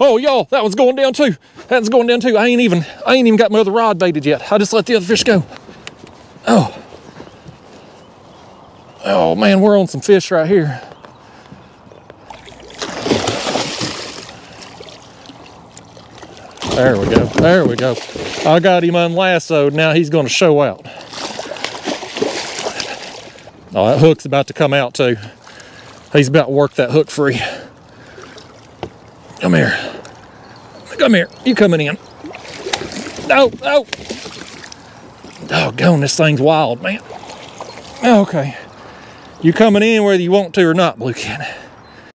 Oh, y'all, that one's going down too. That's going down too. I ain't even got my other rod baited yet. I just let the other fish go. Oh man, we're on some fish right here. There we go. There we go. I got him unlassoed. Now he's going to show out. Oh, that hook's about to come out too. He's about to work that hook free. Come here. Come here. You coming in? No, no. Doggone, this thing's wild, man. Okay. You coming in whether you want to or not, Blue Cat.